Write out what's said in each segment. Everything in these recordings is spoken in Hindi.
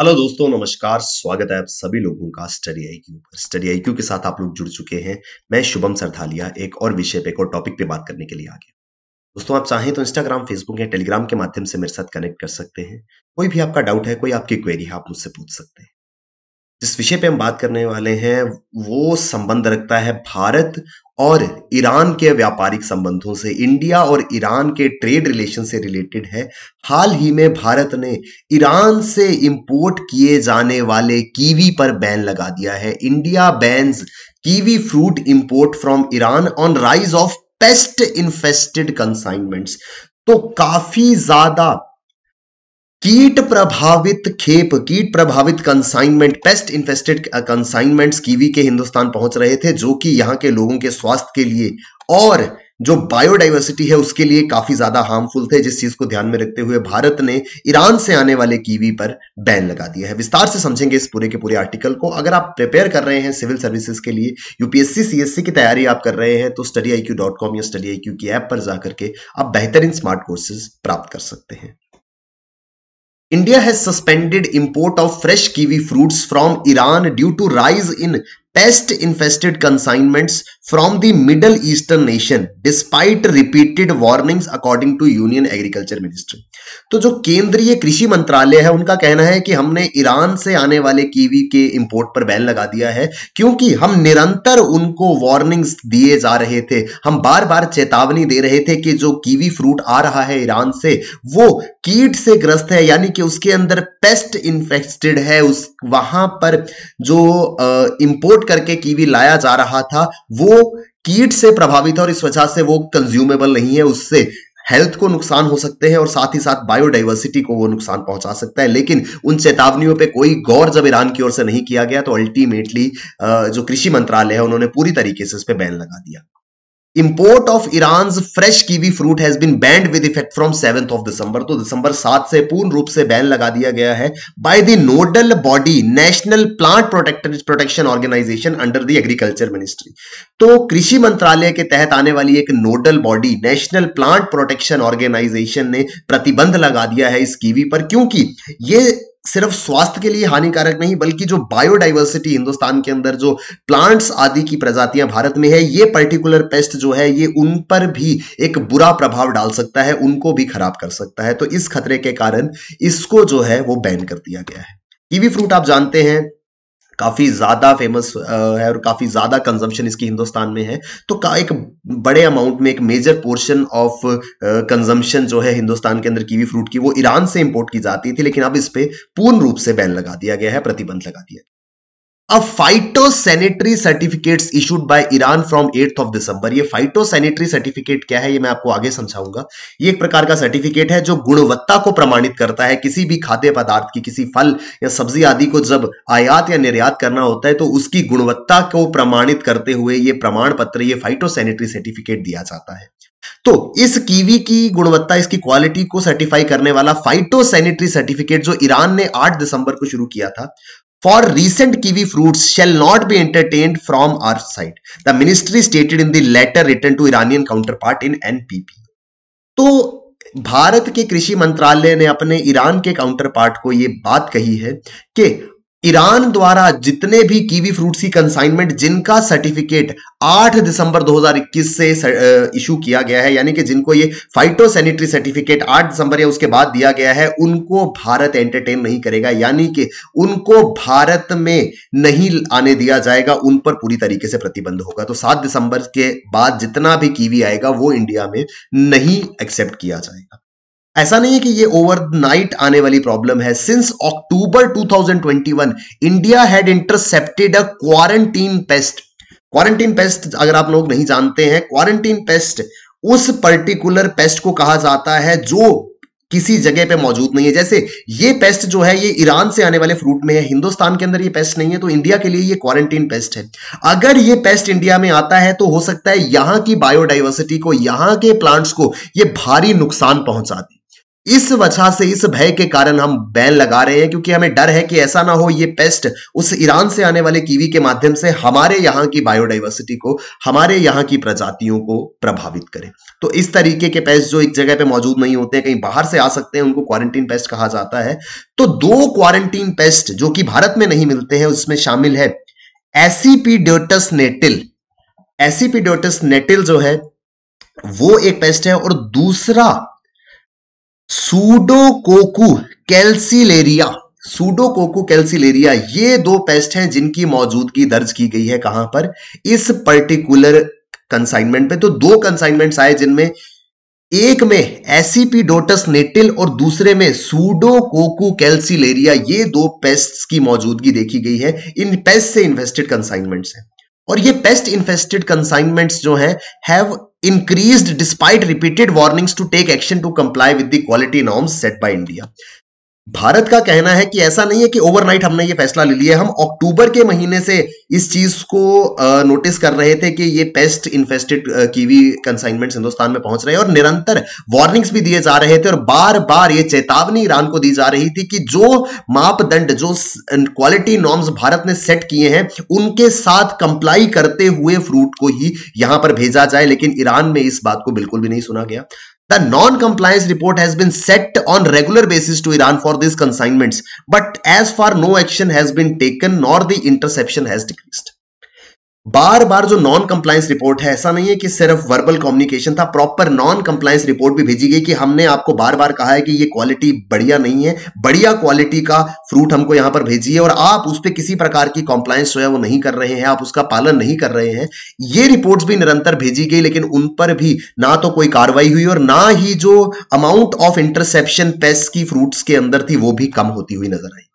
हेलो दोस्तों, नमस्कार। स्वागत है आप सभी लोगों का स्टडी आईक्यू पर। स्टडी आईक्यू के साथ आप लोग जुड़ चुके हैं। मैं शुभम सरथालिया एक और विषय पे, एक और टॉपिक पे बात करने के लिए आ गया। दोस्तों, आप चाहें तो इंस्टाग्राम, फेसबुक या टेलीग्राम के माध्यम से मेरे साथ कनेक्ट कर सकते हैं। कोई भी आपका डाउट है, कोई आपकी क्वेरी है, आप मुझसे पूछ सकते हैं। जिस विषय पे हम बात करने वाले हैं वो संबंध रखता है भारत और ईरान के व्यापारिक संबंधों से। इंडिया और ईरान के ट्रेड रिलेशन से रिलेटेड है। हाल ही में भारत ने ईरान से इंपोर्ट किए जाने वाले कीवी पर बैन लगा दिया है। India bans kiwi fruit import from Iran on rise of pest infested consignments. तो काफी ज्यादा कीट प्रभावित consignment, pest infested consignments kiwi के हिंदुस्तान पहुंच रहे थे, जो कि यहां के लोगों के स्वास्थ्य के लिए और जो बायोडाइवर्सिटी है उसके लिए काफी ज्यादा हार्मफुल थे। जिस चीज को ध्यान में रखते हुए भारत ने ईरान से आने वाले कीवी पर बैन लगा दिया है। विस्तार से समझेंगे इस पूरे के पूरे आर्टिकल को। अगर आप प्रिपेयर कर रहे हैं सिविल सर्विसेज के लिए, यूपीएससी सीएससी की तैयारी आप कर रहे हैं, तो studyIQ.com या studyIQ की ऐप पर जाकर के आप बेहतरीन स्मार्ट कोर्सेज प्राप्त कर सकते हैं। India has suspended import of fresh kiwi fruits from Iran due to rise in pest-infested consignments from the Middle Eastern nation, despite repeated warnings, according to Union Agriculture Ministry। तो जो केंद्रीय कृषि मंत्रालय है उनका कहना है कि हमने ईरान से आने वाले कीवी के इंपोर्ट पर बैन लगा दिया है, क्योंकि हम निरंतर उनको वार्निंग्स दिए जा रहे थे। हम बार बार चेतावनी दे रहे थे कि जो कीवी फ्रूट आ रहा है ईरान से वो कीट से ग्रस्त है, यानी कि उसके अंदर पेस्ट इन्फेक्टेड है। उस वहां पर जो इंपोर्ट करके कीवी लाया जा रहा था वो कीट से प्रभावित है और इस वजह से वो कंज्यूमेबल नहीं है। उससे हेल्थ को नुकसान हो सकते हैं और साथ ही साथ बायोडाइवर्सिटी को वो नुकसान पहुंचा सकता है। लेकिन उन चेतावनियों पे कोई गौर जब ईरान की ओर से नहीं किया गया तो अल्टीमेटली जो कृषि मंत्रालय है उन्होंने पूरी तरीके से इस पे बैन लगा दिया। Import of Iran's fresh kiwi fruit has been banned with effect from 7th of December। तो दिसंबर 7 से पूर्ण रूप से बैन लगा दिया गया है by the nodal body National Plant Protection Organization under the Agriculture Ministry। तो कृषि मंत्रालय के तहत आने वाली एक nodal body national plant protection organisation ने प्रतिबंध लगा दिया है इस कीवी पर, क्योंकि ये सिर्फ स्वास्थ्य के लिए हानिकारक नहीं बल्कि जो बायोडाइवर्सिटी हिंदुस्तान के अंदर जो प्लांट्स आदि की प्रजातियां भारत में है, ये पर्टिकुलर पेस्ट जो है ये उन पर भी एक बुरा प्रभाव डाल सकता है, उनको भी खराब कर सकता है। तो इस खतरे के कारण इसको जो है वो बैन कर दिया गया है। कीवी फ्रूट आप जानते हैं काफी ज्यादा फेमस है और काफी ज्यादा कंजम्पशन इसकी हिंदुस्तान में है। तो एक बड़े अमाउंट में, एक मेजर पोर्शन ऑफ कंजम्पशन जो है हिंदुस्तान के अंदर कीवी फ्रूट की वो ईरान से इंपोर्ट की जाती थी, लेकिन अब इस पे पूर्ण रूप से बैन लगा दिया गया है, प्रतिबंध लगा दिया। अब phytosanitary certificates issued by Iran from 8th of December। ये फाइटोसैनिटरी सर्टिफिकेट क्या है ये मैं आपको आगे समझाऊंगा। ये एक प्रकार का सर्टिफिकेट है जो गुणवत्ता को प्रमाणित करता है। किसी भी खाद्य पदार्थ की, किसी फल या सब्जी आदि को जब आयात या निर्यात करना होता है तो उसकी गुणवत्ता को प्रमाणित करते हुए ये प्रमाण पत्र, ये फाइटोसैनिटरी सर्टिफिकेट दिया जाता है। तो इस कीवी की गुणवत्ता, इसकी क्वालिटी को सर्टिफाई करने वाला फाइटोसैनिटरी सर्टिफिकेट जो ईरान ने 8 दिसंबर को शुरू किया था, For recent kiwi fruits shall not be entertained from our side, the ministry stated in the letter written to Iranian counterpart in NPP। तो भारत के कृषि मंत्रालय ने अपने ईरान के काउंटर पार्ट को यह बात कही है कि ईरान द्वारा जितने भी कीवी फ्रूट्स की कंसाइनमेंट जिनका सर्टिफिकेट 8 दिसंबर 2021 से इशू किया गया है, यानी कि जिनको ये फाइटोसैनिटरी सर्टिफिकेट 8 दिसंबर या उसके बाद दिया गया है, उनको भारत एंटरटेन नहीं करेगा, यानी कि उनको भारत में नहीं आने दिया जाएगा, उन पर पूरी तरीके से प्रतिबंध होगा। तो 7 दिसंबर के बाद जितना भी कीवी आएगा वो इंडिया में नहीं एक्सेप्ट किया जाएगा। ऐसा नहीं है कि ये ओवरनाइट आने वाली प्रॉब्लम है। Since October 2021 India had intercepted a quarantine pest. Quarantine pest अगर आप लोग नहीं जानते हैं, क्वारंटीन पेस्ट उस पर्टिकुलर पेस्ट को कहा जाता है जो किसी जगह पे मौजूद नहीं है। जैसे ये पेस्ट जो है ये ईरान से आने वाले फ्रूट में है, हिंदुस्तान के अंदर ये पेस्ट नहीं है, तो इंडिया के लिए ये क्वारंटीन पेस्ट है। अगर ये पेस्ट इंडिया में आता है तो हो सकता है यहां की बायोडाइवर्सिटी को, यहां के प्लांट्स को ये भारी नुकसान पहुंचा दे। इस वजह से, इस भय के कारण हम बैन लगा रहे हैं, क्योंकि हमें डर है कि ऐसा ना हो ये पेस्ट उस ईरान से आने वाले कीवी के माध्यम से हमारे यहाँ की बायोडाइवर्सिटी को, हमारे यहाँ की प्रजातियों को प्रभावित करे। तो इस तरीके के पेस्ट जो एक जगह पे मौजूद नहीं होते हैं, कहीं बाहर से आ सकते हैं, उनको क्वारंटीन पेस्ट कहा जाता है। तो 2 क्वारंटीन पेस्ट जो कि भारत में नहीं मिलते हैं उसमें शामिल है एसिपिडोटस नेटिल। एसिपिडोटस नेटिल जो है वो एक पेस्ट है, और दूसरा सूडोकोकू कैल्सिलेरिया। सूडोकोकू कैल्सिलेरिया, ये 2 पेस्ट हैं जिनकी मौजूदगी दर्ज की गई है कहां पर, इस पर्टिकुलर कंसाइनमेंट पे। तो 2 कंसाइनमेंट्स आए जिनमें एक में एसिपिडोटस नेटिल और दूसरे में सूडोकोकू कैल्सिलेरिया, ये 2 पेस्ट्स की मौजूदगी देखी गई है। इन पेस्ट से इन्फेस्टेड कंसाइनमेंट्स हैं, और ये पेस्ट इन्फेस्टेड कंसाइनमेंट्स जो हैं have increased despite repeated warnings to take action to comply with the quality norms set by India। भारत का कहना है कि ऐसा नहीं है कि ओवरनाइट हमने ये फैसला ले लिया। हम अक्टूबर के महीने से इस चीज को नोटिस कर रहे थे कि ये pest infested kiwi consignments Hindustan में पहुंच रहे हैं, और निरंतर वार्निंग्स भी दिए जा रहे थे, और बार बार ये चेतावनी ईरान को दी जा रही थी कि जो मापदंड, जो क्वालिटी नॉर्म्स भारत ने सेट किए हैं उनके साथ कंप्लाई करते हुए फ्रूट को ही यहां पर भेजा जाए। लेकिन ईरान में इस बात को बिल्कुल भी नहीं सुना गया। The non-compliance report has been set on regular basis to Iran for these consignments, but as far no action has been taken nor the interception has decreased। बार बार जो नॉन कंप्लायंस रिपोर्ट है, ऐसा नहीं है कि सिर्फ वर्बल कम्युनिकेशन था, प्रॉपर नॉन कंप्लायंस रिपोर्ट भी भेजी गई कि हमने आपको बार बार कहा है कि ये क्वालिटी बढ़िया नहीं है, बढ़िया क्वालिटी का फ्रूट हमको यहां पर भेजिए, और आप उस पर किसी प्रकार की कंप्लायंस जो है वो नहीं कर रहे हैं, आप उसका पालन नहीं कर रहे हैं। ये रिपोर्ट्स भी निरंतर भेजी गई, लेकिन उन पर भी ना तो कोई कार्रवाई हुई, और ना ही जो अमाउंट ऑफ इंटरसेप्शन पेस्ट की फ्रूट्स के अंदर थी वो भी कम होती हुई नजर आई।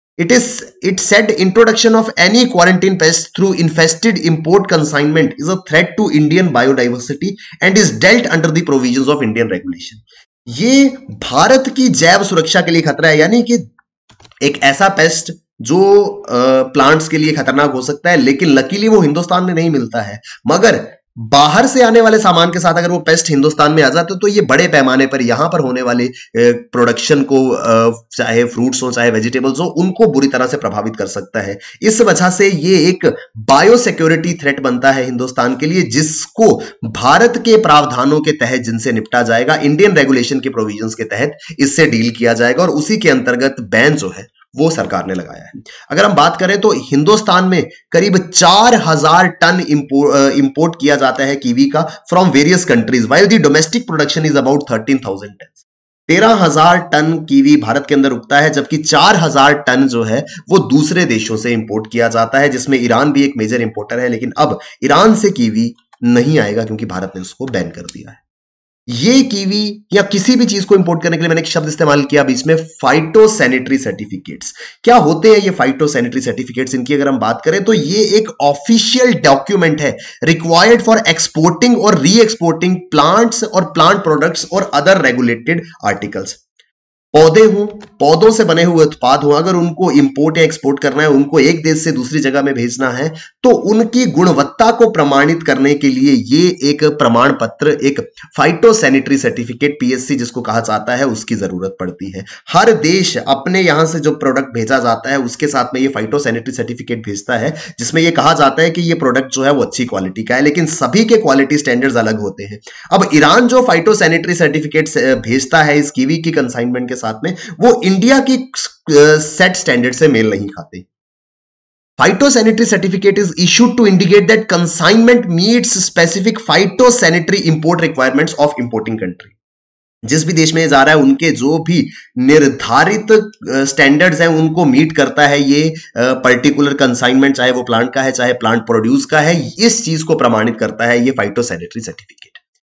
It said introduction of any quarantine pest through infested import consignment is a threat to Indian biodiversity and is dealt under the provisions of Indian regulation। ये भारत की जैव सुरक्षा के लिए खतरा है, यानी कि एक ऐसा पेस्ट जो प्लांट्स के लिए खतरनाक हो सकता है, लेकिन लकीली वो हिंदुस्तान में नहीं मिलता है। मगर बाहर से आने वाले सामान के साथ अगर वो पेस्ट हिंदुस्तान में आ जाते तो ये बड़े पैमाने पर यहां पर होने वाले प्रोडक्शन को, चाहे फ्रूट्स हो चाहे वेजिटेबल्स हो, उनको बुरी तरह से प्रभावित कर सकता है। इस वजह से ये एक बायोसिक्योरिटी थ्रेट बनता है हिंदुस्तान के लिए, जिसको भारत के प्रावधानों के तहत जिनसे निपटा जाएगा, इंडियन रेगुलेशन के प्रोविजंस के तहत इससे डील किया जाएगा, और उसी के अंतर्गत बैन जो है वो सरकार ने लगाया है। अगर हम बात करें तो हिंदुस्तान में करीब 4000 टन इंपोर्ट किया जाता है कीवी का from various countries, while the domestic production is about 13,000 ton. 13,000 ton kiwi भारत के अंदर उगता है, जबकि 4,000 टन जो है वो दूसरे देशों से इंपोर्ट किया जाता है, जिसमें ईरान भी एक मेजर इंपोर्टर है। लेकिन अब ईरान से कीवी नहीं आएगा क्योंकि भारत ने उसको बैन कर दिया है। ये कीवी या किसी भी चीज को इंपोर्ट करने के लिए मैंने एक शब्द इस्तेमाल किया बीच में, फाइटोसैनिटरी सर्टिफिकेट्स। क्या होते हैं ये फाइटोसैनिटरी सर्टिफिकेट्स? इनकी अगर हम बात करें तो ये एक ऑफिशियल डॉक्यूमेंट है रिक्वायर्ड फॉर एक्सपोर्टिंग और री एक्सपोर्टिंग प्लांट्स और प्लांट प्रोडक्ट्स और अदर रेगुलेटेड आर्टिकल्स। पौधे हों, पौधों से बने हुए उत्पाद हो, अगर उनको इंपोर्ट या एक्सपोर्ट करना है, उनको एक देश से दूसरी जगह में भेजना है, तो उनकी गुणवत्ता को प्रमाणित करने के लिए ये एक प्रमाण पत्र, एक फाइटोसैनिटरी सर्टिफिकेट पीएससी जिसको कहा जाता है, उसकी जरूरत पड़ती है। हर देश अपने यहां से जो प्रोडक्ट भेजा जाता है उसके साथ में ये फाइटोसैनिटरी सर्टिफिकेट भेजता है, जिसमें ये कहा जाता है कि ये प्रोडक्ट जो है वो अच्छी क्वालिटी का है, लेकिन सभी के क्वालिटी स्टैंडर्ड्स अलग होते हैं। अब ईरान जो फाइटोसैनिटरी सर्टिफिकेट भेजता है इस कीवी की कंसाइनमेंट के साथ में, वो इंडिया की सेट स्टैंडर्ड से मेल नहीं खाते। Phytosanitary certificate is issued to indicate that consignment meets specific phytosanitary import requirements of importing country। जिस भी देश में जा रहा है उनके जो भी निर्धारित स्टैंडर्ड्स हैं उनको मीट करता है ये पर्टिकुलर कंसाइनमेंट, चाहे वो प्लांट का है चाहे प्लांट प्रोड्यूस का है, इस चीज को प्रमाणित करता है ये फाइटोसैनिटरी सर्टिफिकेट।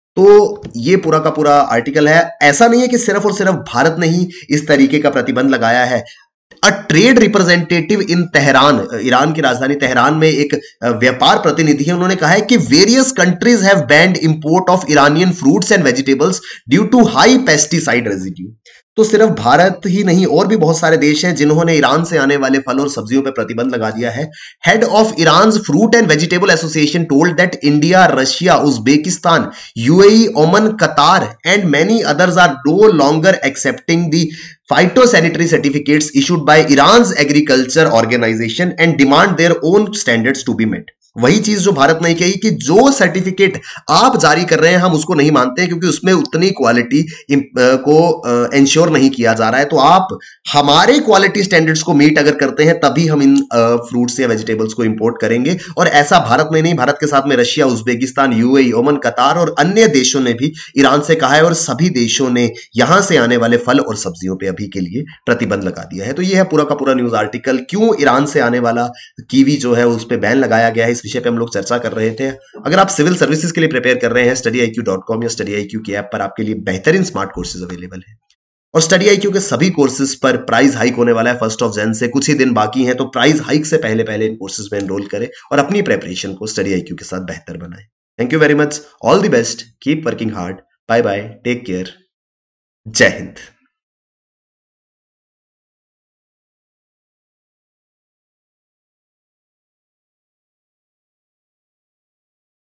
तो ये पूरा का पूरा आर्टिकल है। ऐसा नहीं है कि सिर्फ और सिर्फ भारत ने ही इस तरीके का प्रतिबंध लगाया है। A trade representative in Tehran, Iran की राजधानी तेहरान में एक व्यापार प्रतिनिधि है, उन्होंने कहा है कि various countries have banned import of Iranian fruits and vegetables due to high pesticide residue. तो सिर्फ भारत ही नहीं और भी बहुत सारे देश हैं जिन्होंने ईरान से आने वाले फल और सब्जियों पर प्रतिबंध लगा दिया है। Head of Iran fruit and vegetable association told that India, Russia, Uzbekistan, UAE, Oman, Qatar and many others are no longer accepting the phytosanitary certificates issued by Iran's agriculture organization and demand their own standards to be met। वही चीज जो भारत ने कही कि जो सर्टिफिकेट आप जारी कर रहे हैं हम उसको नहीं मानते हैं क्योंकि उसमें उतनी क्वालिटी को इंश्योर नहीं किया जा रहा है। तो आप हमारे क्वालिटी स्टैंडर्ड्स को मीट अगर करते हैं तभी हम इन फ्रूट्स या वेजिटेबल्स को इंपोर्ट करेंगे। और ऐसा भारत में नहीं, भारत के साथ में रशिया, उज्बेकिस्तान, यूएई, ओमन, कतार और अन्य देशों ने भी ईरान से कहा है और सभी देशों ने यहां से आने वाले फल और सब्जियों पे अभी के लिए प्रतिबंध लगा दिया है। तो यह है पूरा का पूरा न्यूज आर्टिकल, क्यों ईरान से आने वाला कीवी जो है उस पर बैन लगाया गया है, इस विषय पे हम लोग चर्चा कर रहे थे। अगर आप सिविल सर्विसेज के लिए प्रिपेयर कर रहे हैं, StudyIQ.com या StudyIQ की ऐप पर आपके लिए बेहतरीन स्मार्ट कोर्सेज अवेलेबल है। और StudyIQ के सभी कोर्सेज पर प्राइस हाइक होने वाला है 1 जनवरी से, कुछ ही दिन बाकी हैं। तो प्राइस हाइक से पहले पहले इन कोर्सेज में एनरोल करें और अपनी प्रिपरेशन को StudyIQ के साथ बेहतर बनाएं। Thank you very much, all the best, keep working hard, bye bye, take care, जय हिंद।